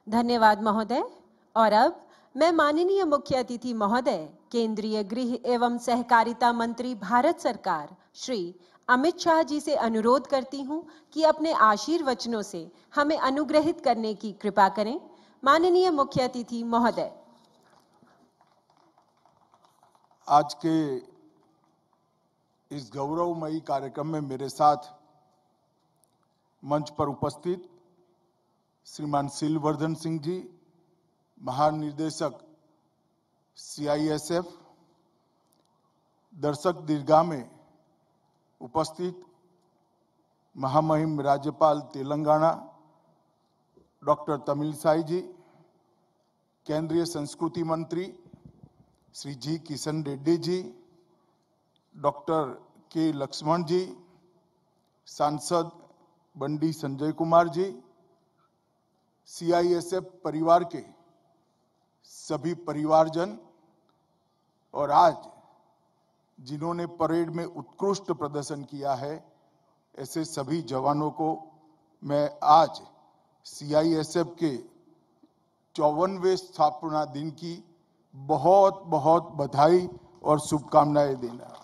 धन्यवाद महोदय। और अब मैं माननीय मुख्य अतिथि महोदय, केंद्रीय गृह एवं सहकारिता मंत्री भारत सरकार श्री अमित शाह जी से अनुरोध करती हूं कि अपने आशीर्वचनों से हमें अनुग्रहित करने की कृपा करें। माननीय मुख्य अतिथि महोदय। आज के इस गौरवमयी कार्यक्रम में मेरे साथ मंच पर उपस्थित श्रीमान सिलवर्धन सिंह जी, महानिर्देशक CISF, दर्शक दीर्घा में उपस्थित महामहिम राज्यपाल तेलंगाना डॉक्टर तमिलसाई जी, केंद्रीय संस्कृति मंत्री श्री जी किशन रेड्डी जी, डॉक्टर के लक्ष्मण जी, सांसद बंडी संजय कुमार जी, CISF परिवार के सभी परिवारजन और आज जिन्होंने परेड में उत्कृष्ट प्रदर्शन किया है, ऐसे सभी जवानों को मैं आज CISF के 54वें स्थापना दिन की बहुत बहुत बधाई और शुभकामनाएं देना।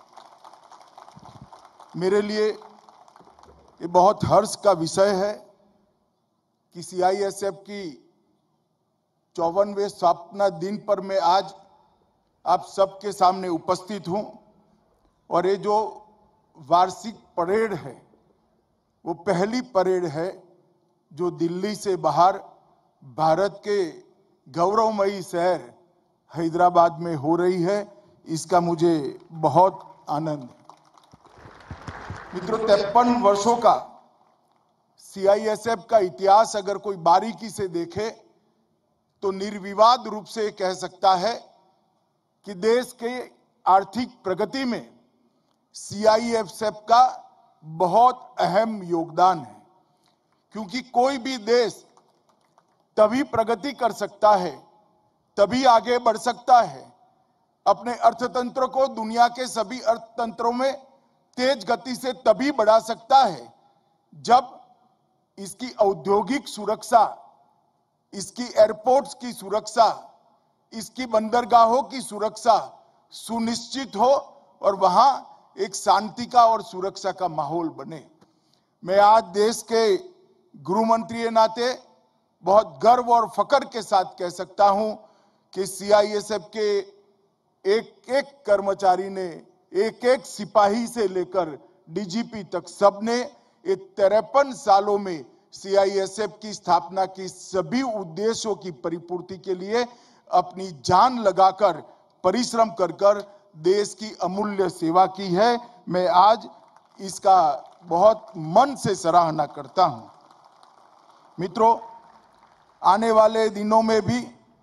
मेरे लिए ये बहुत हर्ष का विषय है कि CISF की 54वें स्थापना दिन पर मैं आज आप सबके सामने उपस्थित हूं और ये जो वार्षिक परेड है वो पहली परेड है जो दिल्ली से बाहर भारत के गौरवमयी शहर हैदराबाद में हो रही है। इसका मुझे बहुत आनंद है। मित्रों, 53 वर्षों का CISF का इतिहास अगर कोई बारीकी से देखे तो निर्विवाद रूप से कह सकता है कि देश के आर्थिक प्रगति में CISF का बहुत अहम योगदान है, क्योंकि कोई भी देश तभी प्रगति कर सकता है, तभी आगे बढ़ सकता है, अपने अर्थतंत्र को दुनिया के सभी अर्थतंत्रों में तेज गति से तभी बढ़ा सकता है जब इसकी औद्योगिक सुरक्षा, इसकी एयरपोर्ट्स की सुरक्षा, इसकी बंदरगाहों की सुरक्षा सुनिश्चित हो और वहां एक शांति का और सुरक्षा का माहौल बने। मैं आज देश के गृह मंत्री के नाते बहुत गर्व और फख्र के साथ कह सकता हूं कि CISF के एक एक कर्मचारी ने, एक एक सिपाही से लेकर DGP तक सबने ये 53 सालों में CISF की स्थापना की सभी उद्देश्यों की परिपूर्ति के लिए अपनी जान लगाकर परिश्रम कर देश की अमूल्य सेवा की है। मैं आज इसका बहुत मन से सराहना करता हूं। मित्रों, आने वाले दिनों में भी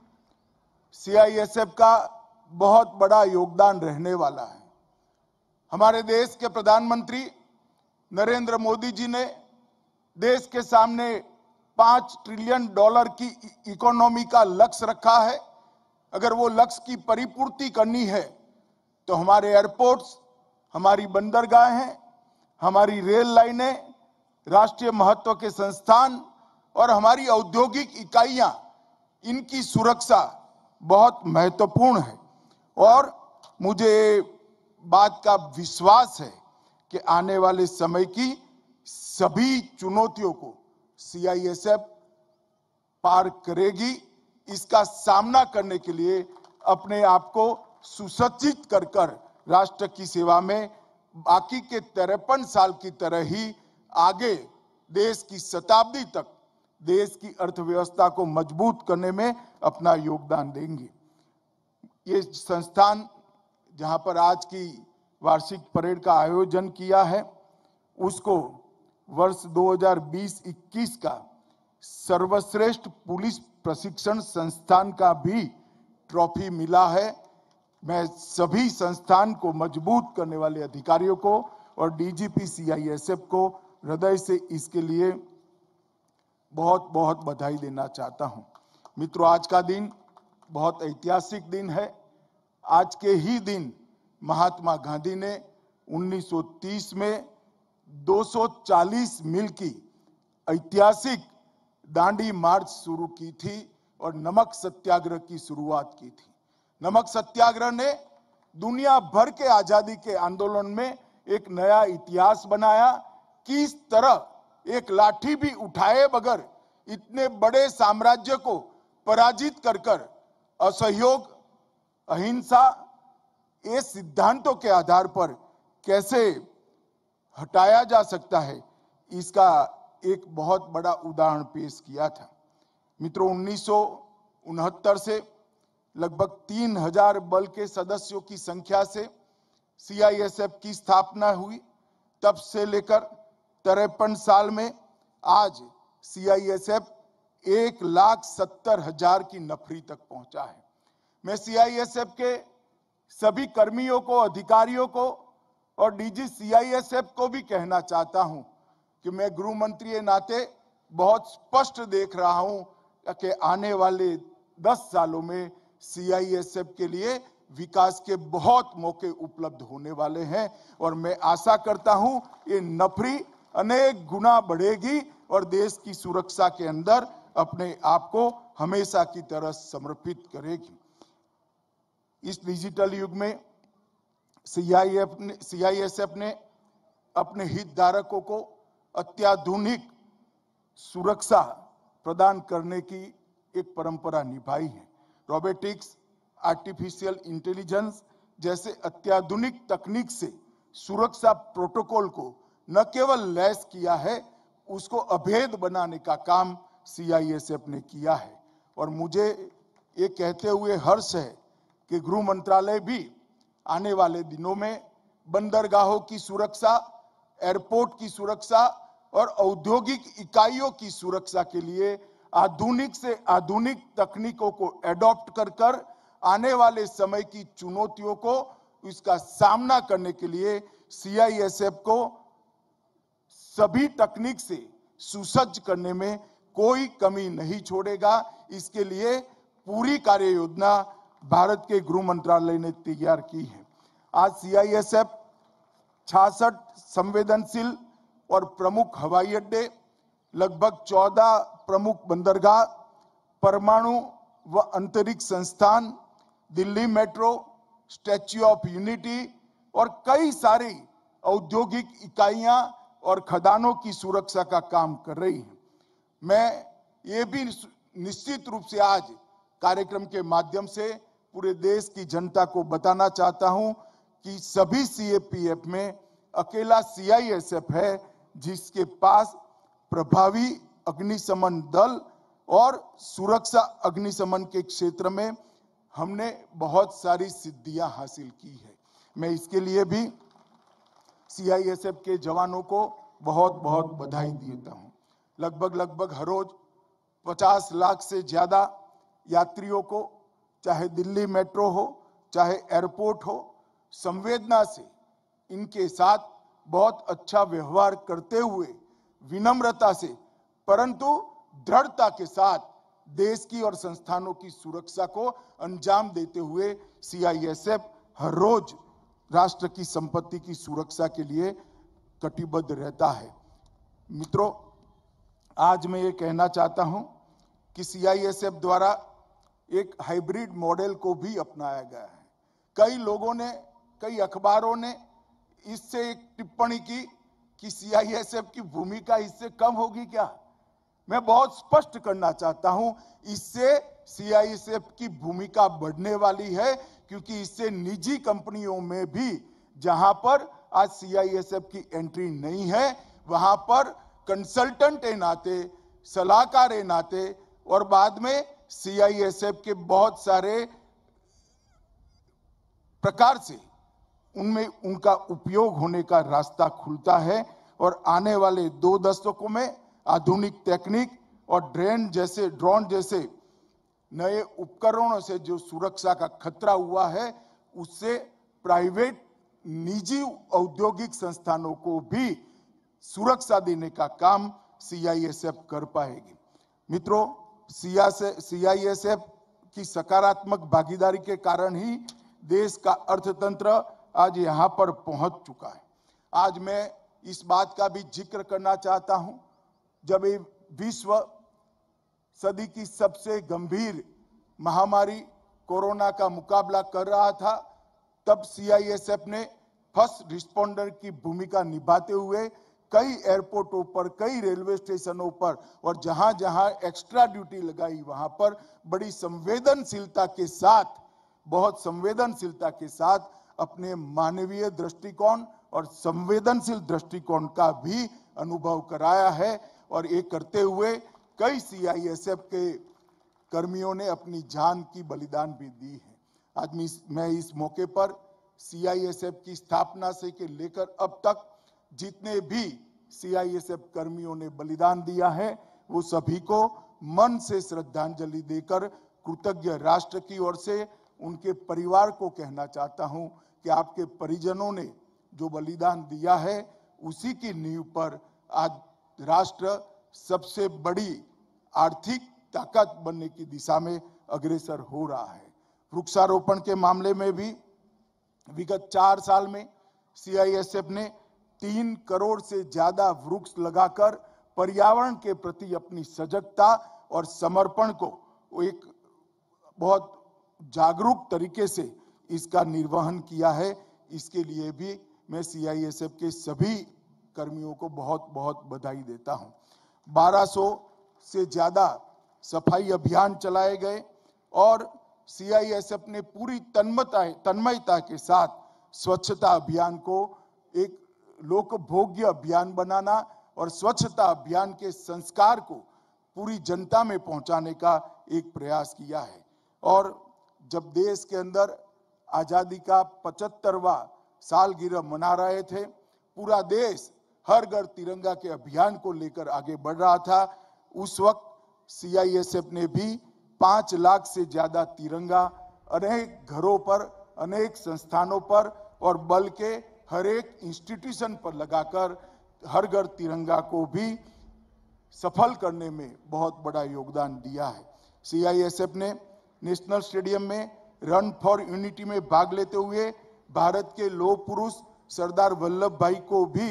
CISF का बहुत बड़ा योगदान रहने वाला है। हमारे देश के प्रधानमंत्री नरेंद्र मोदी जी ने देश के सामने $5 ट्रिलियन की इकोनॉमी का लक्ष्य रखा है। अगर वो लक्ष्य की परिपूर्ति करनी है तो हमारे एयरपोर्ट्स, हमारी बंदरगाहें, हमारी रेल लाइनें, राष्ट्रीय महत्व के संस्थान और हमारी औद्योगिक इकाइयां, इनकी सुरक्षा बहुत महत्वपूर्ण है। और मुझे बात का विश्वास है कि आने वाले समय की सभी चुनौतियों को CISF पार करेगी। इसका सामना करने के लिए अपने आप को सुसज्जित कर राष्ट्र की सेवा में बाकी के 53 साल की तरह ही आगे देश की शताब्दी तक देश की अर्थव्यवस्था को मजबूत करने में अपना योगदान देंगे। ये संस्थान जहां पर आज की वार्षिक परेड का आयोजन किया है, उसको वर्ष 2020-21 का सर्वश्रेष्ठ पुलिस प्रशिक्षण संस्थान का भी ट्रॉफी मिला है। मैं सभी संस्थान को मजबूत करने वाले अधिकारियों को और DGP CISF को हृदय से इसके लिए बहुत बहुत बधाई देना चाहता हूं। मित्रों, आज का दिन बहुत ऐतिहासिक दिन है। आज के ही दिन महात्मा गांधी ने 1930 में 240 मील की ऐतिहासिक दांडी मार्च शुरू की थी और नमक सत्याग्रह की शुरुआत की थी। नमक सत्याग्रह ने दुनिया भर के आजादी के आंदोलन में एक नया इतिहास बनाया। किस तरह एक लाठी भी उठाए बगैर इतने बड़े साम्राज्य को पराजित कर कर असहयोग, अहिंसा, ये सिद्धांतों के आधार पर कैसे हटाया जा सकता है, इसका एक बहुत बड़ा उदाहरण पेश किया था। मित्रों, 1969 से लगभग 3000 बल के सदस्यों की संख्या से सीआईएसएफ की स्थापना हुई। तब से लेकर 53 साल में आज सीआईएसएफ 1,70,000 की नफरी तक पहुंचा है। मैं सीआईएसएफ के सभी कर्मियों को, अधिकारियों को और डीजी सीआईएसएफ को भी कहना चाहता हूं कि मैं गृह मंत्री के नाते बहुत स्पष्ट देख रहा हूं कि आने वाले 10 सालों में सीआईएसएफ के लिए विकास के बहुत मौके उपलब्ध होने वाले हैं और मैं आशा करता हूं ये नफरी अनेक गुना बढ़ेगी और देश की सुरक्षा के अंदर अपने आप को हमेशा की तरह समर्पित करेगी। इस डिजिटल युग में सीआईएसएफ ने अपने हितधारकों को अत्याधुनिक सुरक्षा प्रदान करने की एक परंपरा निभाई है। रोबोटिक्स, आर्टिफिशियल इंटेलिजेंस जैसे अत्याधुनिक तकनीक से सुरक्षा प्रोटोकॉल को न केवल लैस किया है, उसको अभेद बनाने का काम सीआईएसएफ ने किया है। और मुझे ये कहते हुए हर्ष है कि गृह मंत्रालय भी आने वाले दिनों में बंदरगाहों की सुरक्षा, एयरपोर्ट की सुरक्षा और औद्योगिक इकाइयों की सुरक्षा के लिए आधुनिक से आधुनिक तकनीकों को एडॉप्ट कर आने वाले समय की चुनौतियों को, इसका सामना करने के लिए सीआईएसएफ को सभी तकनीक से सुसज्ज करने में कोई कमी नहीं छोड़ेगा। इसके लिए पूरी कार्य योजना भारत के गृह मंत्रालय ने तैयार की है। आज सीआईएसएफ 66 संवेदनशील और प्रमुख हवाई अड्डे, लगभग 14 प्रमुख बंदरगाह, परमाणु व अंतरिक्ष संस्थान, Delhi metro, statue of unity और कई सारी औद्योगिक इकाइयां और खदानों की सुरक्षा का काम कर रही है। मैं ये भी निश्चित रूप से आज कार्यक्रम के माध्यम से पूरे देश की जनता को बताना चाहता हूं कि सभी सीएपीएफ में अकेला सीआईएसएफ है जिसके पास प्रभावी अग्निशमन दल और सुरक्षा अग्निशमन के क्षेत्र में हमने बहुत सारी सिद्धियां हासिल की है। मैं इसके लिए भी सीआईएसएफ के जवानों को बहुत बहुत बधाई देता हूं। लगभग हर रोज 50 लाख से ज्यादा यात्रियों को, चाहे दिल्ली मेट्रो हो, चाहे एयरपोर्ट हो, संवेदना से इनके साथ बहुत अच्छा व्यवहार करते हुए, विनम्रता से परंतु दृढ़ता के साथ देश की और संस्थानों की सुरक्षा को अंजाम देते हुए सीआईएसएफ हर रोज राष्ट्र की संपत्ति की सुरक्षा के लिए कटिबद्ध रहता है। मित्रों, आज मैं ये कहना चाहता हूं कि सीआईएसएफ द्वारा एक हाइब्रिड मॉडल को भी अपनाया गया है। कई लोगों ने, कई अखबारों ने इससे एक टिप्पणी की कि सीआईएसएफ की भूमिका इससे कम होगी क्या। मैं बहुत स्पष्ट करना चाहता हूं, इससे सीआईएसएफ की भूमिका बढ़ने वाली है, क्योंकि इससे निजी कंपनियों में भी जहां पर आज सीआईएसएफ की एंट्री नहीं है, वहां पर कंसल्टेंट के नाते, सलाहकार के नाते और बाद में सीआईएसएफ के बहुत सारे प्रकार से उनमें उनका उपयोग होने का रास्ता खुलता है। और आने वाले 2 दशकों में आधुनिक तकनीक और ड्रोन जैसे नए उपकरणों से जो सुरक्षा का खतरा हुआ है, उससे प्राइवेट निजी औद्योगिक संस्थानों को भी सुरक्षा देने का काम सीआईएसएफ कर पाएगी। मित्रों, सीआईएसएफ की सकारात्मक भागीदारी के कारण ही देश का अर्थतंत्र आज यहां पर पहुंच चुका है। आज मैं इस बात का भी जिक्र करना चाहता हूं, जब ये विश्व सदी की सबसे गंभीर महामारी कोरोना का मुकाबला कर रहा था, तब सीआईएसएफ ने फर्स्ट रिस्पॉन्डर की भूमिका निभाते हुए कई एयरपोर्टों पर, कई रेलवे स्टेशनों पर और जहां जहां एक्स्ट्रा ड्यूटी लगाई वहां पर बड़ी संवेदनशीलता के साथ, बहुत संवेदनशीलता के साथ अपने मानवीय दृष्टिकोण और संवेदनशील दृष्टिकोण का भी अनुभव कराया है। और ये करते हुए कई सीआईएसएफ के कर्मियों ने अपनी जान की बलिदान भी दी है। आज मैं इस मौके पर सीआईएसएफ की स्थापना से लेकर अब तक जितने भी सीआईएसएफ कर्मियों ने बलिदान दिया है, वो सभी को मन से श्रद्धांजलि देकर कृतज्ञ राष्ट्र की ओर से उनके परिवार को कहना चाहता हूं कि आपके परिजनों ने जो बलिदान दिया है, उसी की नींव पर आज राष्ट्र सबसे बड़ी आर्थिक ताकत बनने की दिशा में अग्रसर हो रहा है। वृक्षारोपण के मामले में भी विगत 4 साल में सीआईएसएफ ने 3 करोड़ से ज्यादा वृक्ष लगाकर पर्यावरण के प्रति अपनी सजगता और समर्पण को एक बहुत जागरूक तरीके से इसका निर्वहन किया है। इसके लिए भी मैं सीआईएसएफ के सभी कर्मियों को बहुत बहुत बधाई देता हूं। 1200 से ज्यादा सफाई अभियान चलाए गए और सीआईएसएफ ने पूरी तन्मयता के साथ स्वच्छता अभियान को एक लोकभोग्य अभियान बनाना और स्वच्छता अभियान के संस्कार को पूरी जनता में पहुंचाने का एक प्रयास किया है। और जब देश के अंदर आजादी का 75वां सालगिरह मना रहे थे, पूरा देश हर घर तिरंगा के अभियान को लेकर आगे बढ़ रहा था, उस वक्त सीआईएसएफ ने भी 5 लाख से ज्यादा तिरंगा अनेक घरों पर, अनेक संस्थानों पर और बल के हर एक इंस्टीट्यूशन पर लगाकर हर घर तिरंगा को भी सफल करने में बहुत बड़ा योगदान दिया है। सीआईएसएफ ने नेशनल स्टेडियम में रन फॉर यूनिटी में भाग लेते हुए भारत के लौह पुरुष सरदार वल्लभ भाई को भी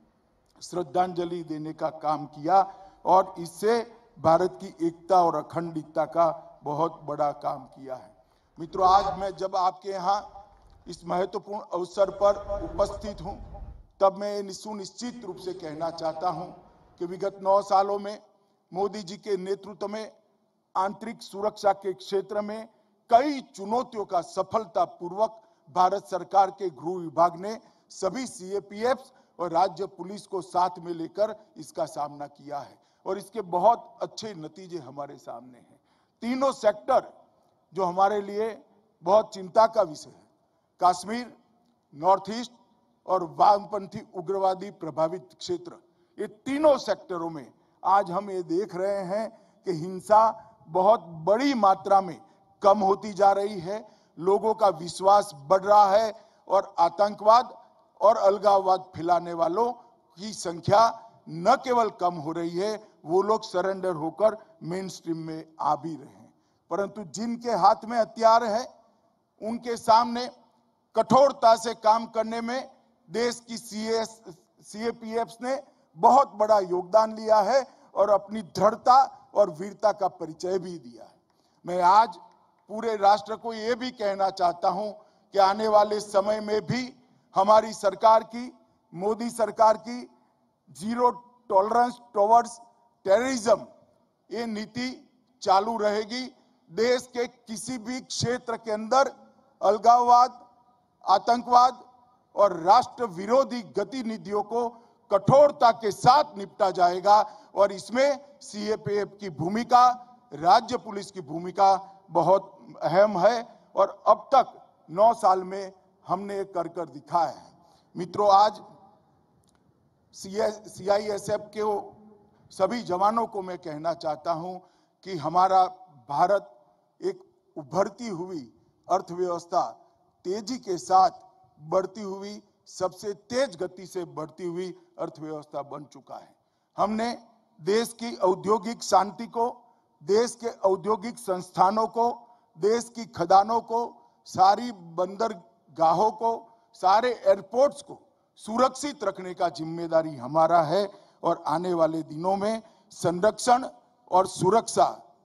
श्रद्धांजलि देने का काम किया और इससे भारत की एकता और अखंडता का बहुत बड़ा काम किया है। मित्रों, आज मैं जब आपके यहाँ इस महत्वपूर्ण अवसर पर उपस्थित हूं, तब मैं सुनिश्चित रूप से कहना चाहता हूं कि विगत 9 सालों में मोदी जी के नेतृत्व में आंतरिक सुरक्षा के क्षेत्र में कई चुनौतियों का सफलतापूर्वक भारत सरकार के गृह विभाग ने सभी सीएपीएफ और राज्य पुलिस को साथ में लेकर इसका सामना किया है और इसके बहुत अच्छे नतीजे हमारे सामने हैं। तीनों सेक्टर जो हमारे लिए बहुत चिंता का विषय है, कश्मीर, नॉर्थ ईस्ट और वामपंथी उग्रवादी प्रभावित क्षेत्र, ये तीनों सेक्टरों में आज हम ये देख रहे हैं कि हिंसा बहुत बड़ी मात्रा में कम होती जा रही है, लोगों का विश्वास बढ़ रहा है और आतंकवाद और अलगाववाद फैलाने वालों की संख्या न केवल कम हो रही है, वो लोग सरेंडर होकर मेन स्ट्रीम में आ भी रहे हैं। परंतु जिनके हाथ में हथियार है, उनके सामने कठोरता से काम करने में देश की सीएपीएफ ने बहुत बड़ा योगदान लिया है और अपनी दृढ़ता और वीरता का परिचय भी दिया है। मैं आज पूरे राष्ट्र को यह भी कहना चाहता हूं कि आने वाले समय में भी हमारी सरकार की, मोदी सरकार की जीरो टॉलरेंस टुवर्ड्स टेररिज्म ये नीति चालू रहेगी। देश के किसी भी क्षेत्र के अंदर अलगाववाद, आतंकवाद और राष्ट्र विरोधी गतिविधियों को कठोरता के साथ निपटा जाएगा और इसमें सीएपीएफ की भूमिका, राज्य पुलिस की भूमिका बहुत अहम है और अब तक 9 साल में हमने कर दिखाया है। मित्रों, आज सीआईएसएफ के सभी जवानों को मैं कहना चाहता हूं कि हमारा भारत एक उभरती हुई अर्थव्यवस्था, तेजी के साथ बढ़ती हुई, सबसे तेज गति से बढ़ती हुई अर्थव्यवस्था बन चुका है। हमने देश की औद्योगिक शांति को, देश के औद्योगिक संस्थानों को, देश की खदानों को, सारी बंदरगाहों को, सारे एयरपोर्ट्स को सुरक्षित रखने का जिम्मेदारी हमारा है और आने वाले दिनों में संरक्षण और सुरक्षा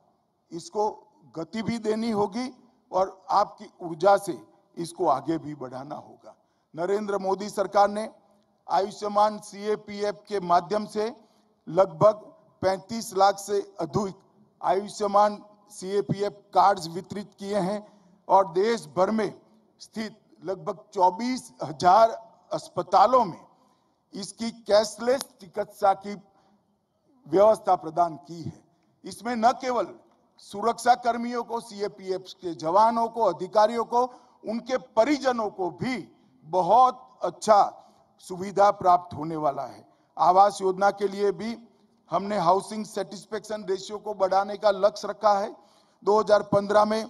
इसको गति भी देनी होगी और आपकी ऊर्जा से इसको आगे भी बढ़ाना होगा। नरेंद्र मोदी सरकार ने आयुष्मान CAPF के माध्यम से लगभग 35 लाख से अधिक आयुष्मान CAPF कार्ड्स वितरित किए हैं और देश भर में स्थित लगभग 24,000 अस्पतालों में इसकी कैशलेस चिकित्सा की व्यवस्था प्रदान की है। इसमें न केवल सुरक्षा कर्मियों को, CAPF के जवानों को, अधिकारियों को, उनके परिजनों को भी बहुत अच्छा सुविधा प्राप्त होने वाला है। आवास योजना के लिए भी हमने हाउसिंग सेटिस्फेक्शन रेशियो को बढ़ाने का लक्ष्य रखा है। 2015 में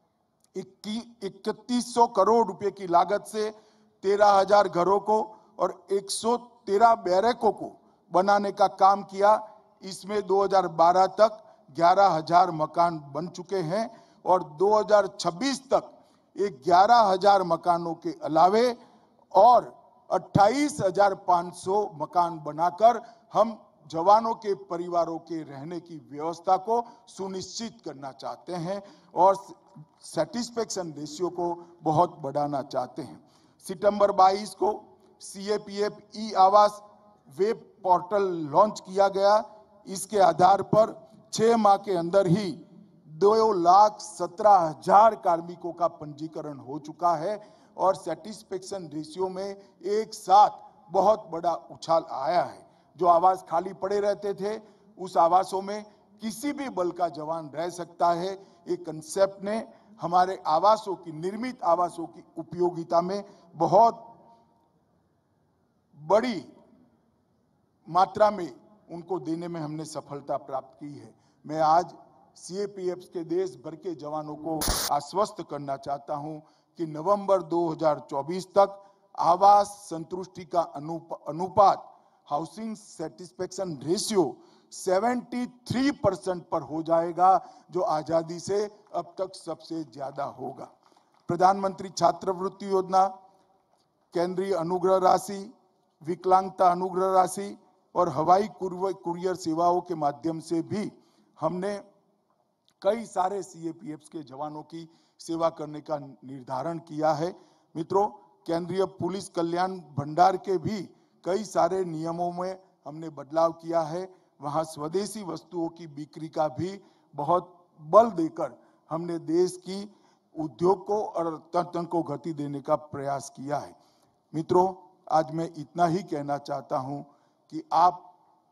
3100 करोड़ रुपए की लागत से 13,000 घरों को और 113 बैरकों को बनाने का काम किया। इसमें 2012 तक 11,000 मकान बन चुके हैं और 2026 तक 11,000 मकानों के अलावे और 28,500 मकान बनाकर हम जवानों के परिवारों के रहने की व्यवस्था को सुनिश्चित करना चाहते हैं और सेटिस्फेक्शन रेशियो को बहुत बढ़ाना चाहते हैं। सितंबर 22 को CAPF ई आवास वेब पोर्टल लॉन्च किया गया। इसके आधार पर 6 माह के अंदर ही 2,17,000 कार्मिकों का पंजीकरण हो चुका है और सेटिस्फेक्शन रेशियो में एक साथ बहुत बड़ा उछाल आया है। जो आवास खाली पड़े रहते थे, उस आवासों में किसी भी बल का जवान रह सकता है। एक कंसेप्ट ने हमारे आवासों की, निर्मित आवासों की उपयोगिता में बहुत बड़ी मात्रा में उनको देने में हमने सफलता प्राप्त की है। मैं आज CAPF के देश भर के जवानों को आश्वस्त करना चाहता हूं कि नवंबर 2024 तक आवास संतुष्टि का अनुपात, हाउसिंग सेटिस्फेक्शन रेशियो 73% पर हो जाएगा, जो आजादी से अब तक सबसे ज्यादा होगा। प्रधानमंत्री छात्रवृत्ति योजना, केंद्रीय अनुग्रह राशि, विकलांगता अनुग्रह राशि और हवाई कुरियर सेवाओं के माध्यम से भी हमने कई सारे CAPF के जवानों की सेवा करने का निर्धारण किया है। मित्रों, केंद्रीय पुलिस कल्याण भंडार के भी कई सारे नियमों में हमने बदलाव किया है। वहां स्वदेशी वस्तुओं की बिक्री का भी बहुत बल देकर हमने देश की उद्योग को और अर्थतंत्र को गति देने का प्रयास किया है। मित्रों, आज मैं इतना ही कहना चाहता हूं कि आप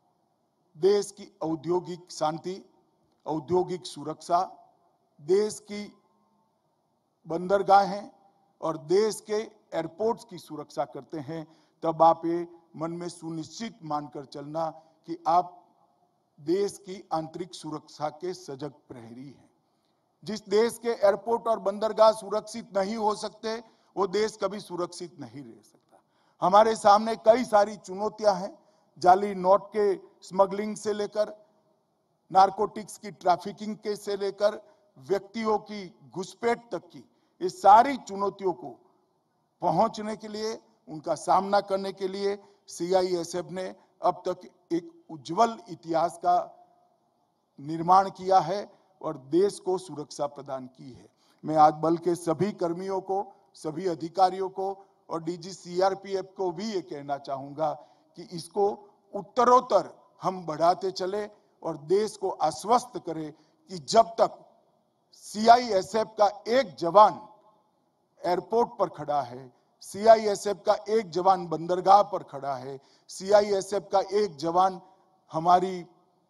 देश की औद्योगिक शांति, औद्योगिक सुरक्षा, देश की बंदरगाहें और देश के एयरपोर्ट्स की सुरक्षा करते हैं, तब आप ये मन में सुनिश्चित मानकर चलना कि आप देश की आंतरिक सुरक्षा के सजग प्रहरी हैं। जिस देश के एयरपोर्ट और बंदरगाह सुरक्षित नहीं हो सकते, वो देश कभी सुरक्षित नहीं रह सकता। हमारे सामने कई सारी चुनौतियां हैं, जाली नोट के स्मगलिंग से लेकर नारकोटिक्स की ट्रैफिकिंग के से लेकर व्यक्तियों की घुसपैठ तक की, इस सारी चुनौतियों को पहुंचने के लिए, उनका सामना करने के लिए CISF ने अब तक एक उज्जवल इतिहास का निर्माण किया है और देश को सुरक्षा प्रदान की है। मैं आज बल के सभी कर्मियों को, सभी अधिकारियों को और DG CRPF को भी ये कहना चाहूंगा कि इसको उत्तरोत्तर हम बढ़ाते चले और देश को आश्वस्त करें कि जब तक CISF का एक जवान एयरपोर्ट पर खड़ा है, CISF का एक जवान बंदरगाह पर खड़ा है, CISF का एक जवान हमारी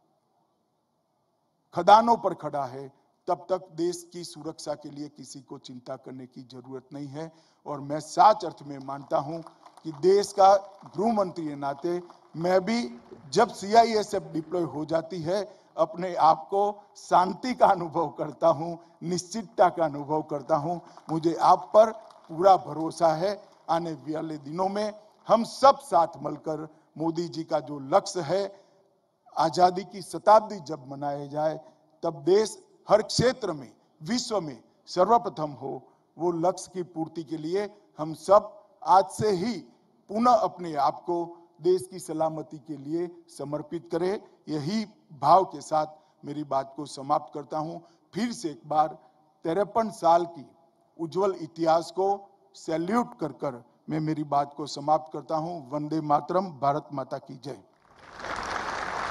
खदानों पर खड़ा है, तब तक देश की सुरक्षा के लिए किसी को चिंता करने की जरूरत नहीं है। और मैं सच अर्थ में मानता हूं कि देश का गृह मंत्री के नाते मैं भी जब CISF डिप्लॉय हो जाती है, अपने आप को शांति का अनुभव करता हूं, निश्चितता का अनुभव करता हूं। मुझे आप पर पूरा भरोसा है। आने वाले दिनों में हम सब साथ मिलकर मोदी जी का जो लक्ष्य है, आजादी की शताब्दी जब मनाया जाए, तब देश हर क्षेत्र में, विश्व में सर्वप्रथम हो। वो लक्ष्य की पूर्ति के लिए हम सब आज से ही पुनः अपने आप को देश की सलामती के लिए समर्पित करें। यही भाव के साथ मेरी बात को समाप्त करता हूं। फिर से एक बार 53 साल की उज्जवल इतिहास को सैल्यूट कर कर मैं मेरी बात को समाप्त करता हूं। वंदे मातरम, भारत माता की जय।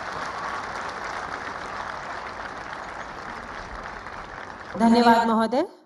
धन्यवाद महोदय।